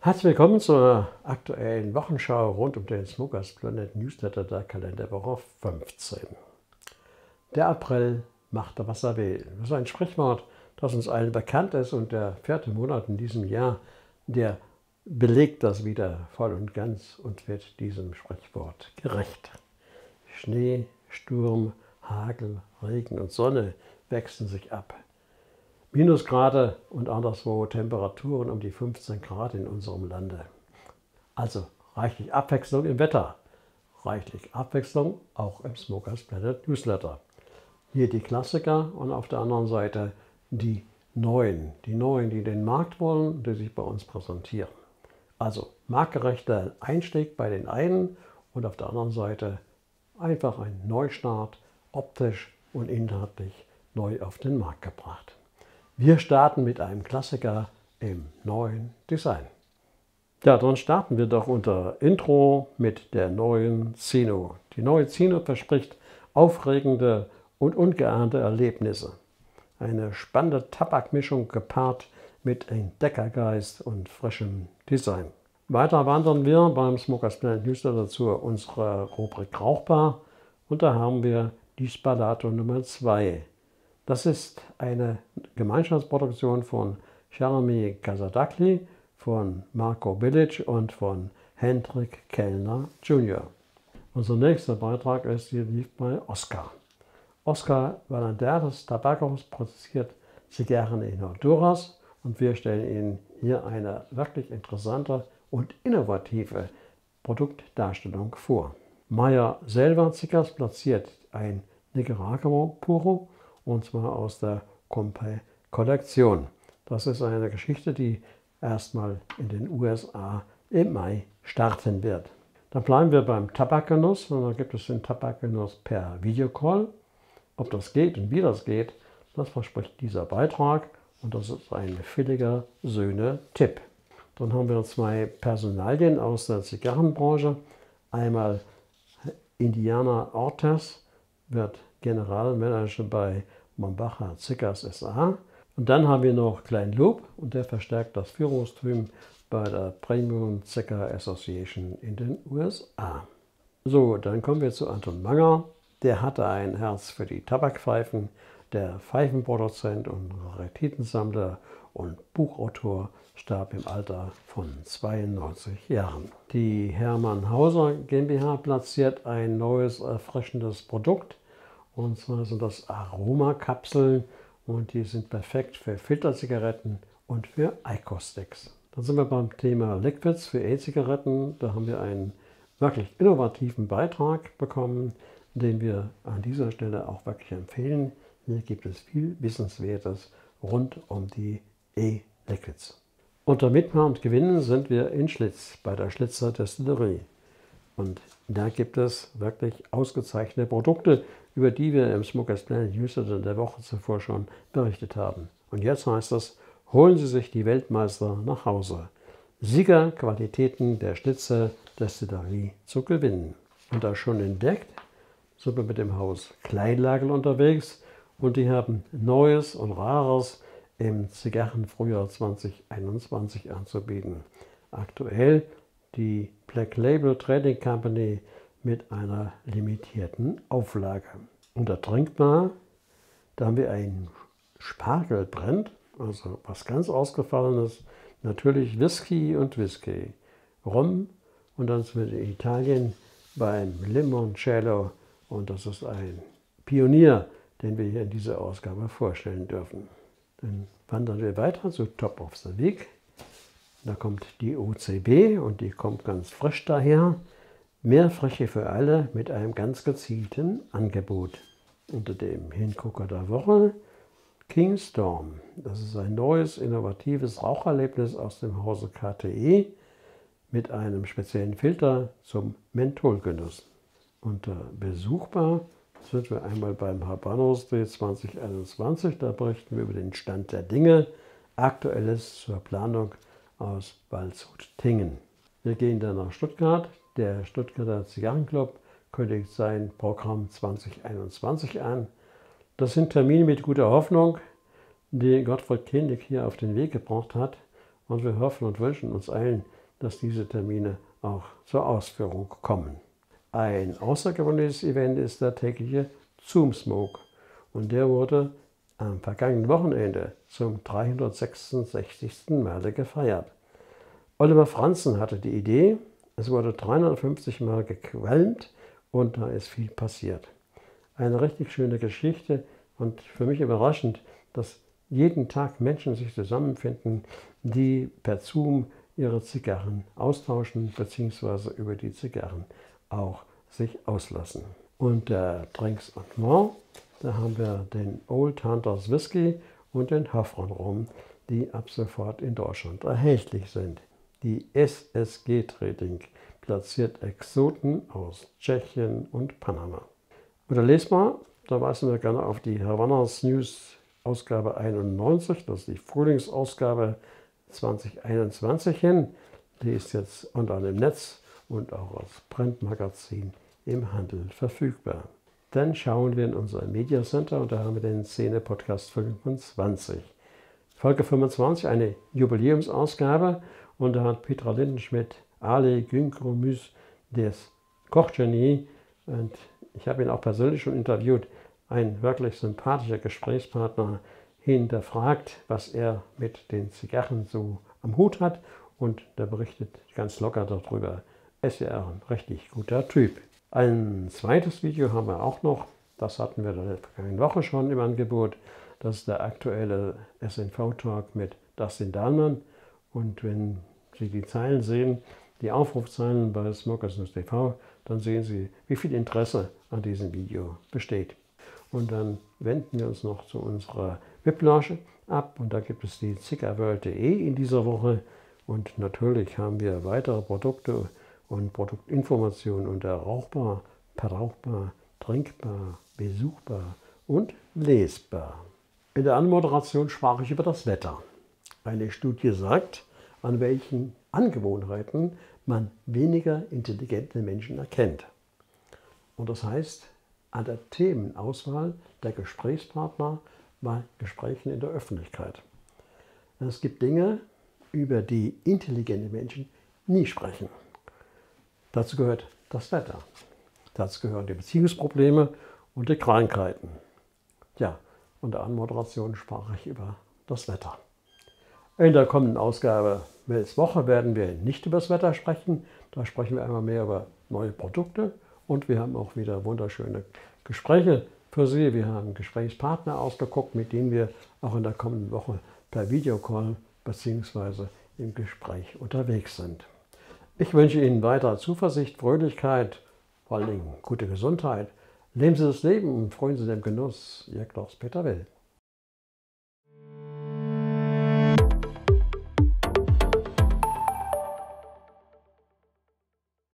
Herzlich willkommen zur aktuellen Wochenschau rund um den Smokers Planet Newsletter der Kalenderwoche 15. Der April machte, was er will. Das ist ein Sprichwort, das uns allen bekannt ist, und der 4. Monat in diesem Jahr, der belegt das wieder voll und ganz und wird diesem Sprichwort gerecht. Schnee, Sturm, Hagel, Regen und Sonne wechseln sich ab. Minusgrade und anderswo Temperaturen um die 15 Grad in unserem Lande. Also reichlich Abwechslung im Wetter, reichlich Abwechslung auch im Smokers Planet Newsletter. Hier die Klassiker und auf der anderen Seite die Neuen, die den Markt wollen, die sich bei uns präsentieren. Also marktgerechter Einstieg bei den einen und auf der anderen Seite einfach ein Neustart, optisch und inhaltlich neu auf den Markt gebracht. Wir starten mit einem Klassiker im neuen Design. Ja, dann starten wir doch unter Intro mit der neuen Zino. Die neue Zino verspricht aufregende und ungeahnte Erlebnisse. Eine spannende Tabakmischung gepaart mit Entdeckergeist und frischem Design. Weiter wandern wir beim Smokers Planet Newsletter zu unserer Rubrik Rauchbar, und da haben wir die Spalato Nummer 2. Das ist eine Gemeinschaftsproduktion von Jeremy Casadacli, von Marco Bilic und von Hendrik Kellner Jr. Unser nächster Beitrag ist hier lief bei Oscar. Oscar Valendares Tabacos produziert Zigarren in Honduras, und wir stellen Ihnen hier eine wirklich interessante und innovative Produktdarstellung vor. Meyer selber Cigars platziert ein Nicaragua Puro, und zwar aus der Compay-Kollektion. Das ist eine Geschichte, die erstmal in den USA im Mai starten wird. Dann bleiben wir beim Tabakgenuss, und da gibt es den Tabakgenuss per Videocall. Ob das geht und wie das geht, das verspricht dieser Beitrag, und das ist ein billiger Söhne-Tipp. Dann haben wir zwei Personalien aus der Zigarrenbranche. Einmal Indiana Ortez wird Generalmanager bei Mombacha Cigars SA. Und dann haben wir noch Klein Loop, und der verstärkt das Führungsteam bei der Premium Cigar Association in den USA. So, dann kommen wir zu Anton Manger. Der hatte ein Herz für die Tabakpfeifen. Der Pfeifenproduzent und Rarititensammler und Buchautor starb im Alter von 92 Jahren. Die Hermann Hauser GmbH platziert ein neues, erfrischendes Produkt. Und zwar sind das Aromakapseln, und die sind perfekt für Filterzigaretten und für IQOS-Sticks. Dann sind wir beim Thema Liquids für E-Zigaretten. Da haben wir einen wirklich innovativen Beitrag bekommen, den wir an dieser Stelle auch wirklich empfehlen. Hier gibt es viel Wissenswertes rund um die E-Liquids. Unter Mitmachen und Gewinnen sind wir in Schlitz bei der Schlitzer Destillerie. Und da gibt es wirklich ausgezeichnete Produkte, über die wir im Smokers Planet Newsletter der Woche zuvor schon berichtet haben. Und jetzt heißt es, holen Sie sich die Weltmeister nach Hause. Siegerqualitäten der Schlitzer Destillerie zu gewinnen. Und da schon entdeckt, sind wir mit dem Haus Kleinlagel unterwegs, und die haben Neues und Rares im Zigarrenfrühjahr 2021 anzubieten. Aktuell die Black Label Trading Company mit einer limitierten Auflage. Unter Trinkbar, da haben wir einen Spargelbrand, also was ganz Ausgefallenes, natürlich Whisky und Whisky, Rum, und dann sind wir in Italien beim Limoncello, und das ist ein Pionier, den wir hier in dieser Ausgabe vorstellen dürfen. Dann wandern wir weiter zu Top of the Week. Da kommt die OCB, und die kommt ganz frisch daher. Mehr Frische für alle mit einem ganz gezielten Angebot. Unter dem Hingucker der Woche King Storm. Das ist ein neues, innovatives Raucherlebnis aus dem Hause KTE mit einem speziellen Filter zum Mentholgenuss. Unter Besuchbar sind wir einmal beim Habanos Day 2021. Da berichten wir über den Stand der Dinge. Aktuelles zur Planung aus Waldshut-Tingen. Wir gehen dann nach Stuttgart. Der Stuttgarter Zigarrenclub kündigt sein Programm 2021 an. Das sind Termine mit guter Hoffnung, die Gottfried Koenig hier auf den Weg gebracht hat. Und wir hoffen und wünschen uns allen, dass diese Termine auch zur Ausführung kommen. Ein außergewöhnliches Event ist der tägliche Zoom-Smoke und der wurde am vergangenen Wochenende zum 366. Male gefeiert. Oliver Franzen hatte die Idee, es wurde 350 Mal gequalmt und da ist viel passiert. Eine richtig schöne Geschichte und für mich überraschend, dass jeden Tag Menschen sich zusammenfinden, die per Zoom ihre Zigarren austauschen bzw. über die Zigarren auch sich auslassen. Und der Drinks und More, da haben wir den Old Hunters Whisky und den Hofron Rum, die ab sofort in Deutschland erhältlich sind. Die SSG Trading platziert Exoten aus Tschechien und Panama. Oder lesbar, da weisen wir gerne auf die Havanas News Ausgabe 91, das ist die Frühlingsausgabe 2021 hin. Die ist jetzt online im Netz und auch als Printmagazin im Handel verfügbar. Dann schauen wir in unser Media Center und da haben wir den Szene-Podcast 25. Folge 25, eine Jubiläumsausgabe und da hat Petra Lindenschmidt, Ali Günkromüs, das Kochgenie, und ich habe ihn auch persönlich schon interviewt, ein wirklich sympathischer Gesprächspartner, hinterfragt, was er mit den Zigarren so am Hut hat und der berichtet ganz locker darüber. Ist ja ein richtig guter Typ. Ein zweites Video haben wir auch noch, das hatten wir in der vergangenen Woche schon im Angebot. Das ist der aktuelle SNV-Talk mit Dustin Dahlmann. Und wenn Sie die Zeilen sehen, die Aufrufzeilen bei Smokers News TV, dann sehen Sie, wie viel Interesse an diesem Video besteht. Und dann wenden wir uns noch zu unserer Weblounge ab und da gibt es die zigarworld.de in dieser Woche und natürlich haben wir weitere Produkte und Produktinformationen unter rauchbar, verrauchbar, trinkbar, besuchbar und lesbar. In der Anmoderation sprach ich über das Wetter. Eine Studie sagt, an welchen Angewohnheiten man weniger intelligente Menschen erkennt. Und das heißt, an der Themenauswahl der Gesprächspartner bei Gesprächen in der Öffentlichkeit. Es gibt Dinge, über die intelligente Menschen nie sprechen. Dazu gehört das Wetter. Dazu gehören die Beziehungsprobleme und die Krankheiten. Ja, und der Anmoderation sprach ich über das Wetter. In der kommenden Ausgabe Wels Woche werden wir nicht über das Wetter sprechen. Da sprechen wir einmal mehr über neue Produkte und wir haben auch wieder wunderschöne Gespräche für Sie. Wir haben Gesprächspartner ausgeguckt, mit denen wir auch in der kommenden Woche per Videocall bzw. im Gespräch unterwegs sind. Ich wünsche Ihnen weiter Zuversicht, Fröhlichkeit, vor allen Dingen gute Gesundheit. Leben Sie das Leben und freuen Sie sich dem Genuss. Ihr Klaus-Peter Will.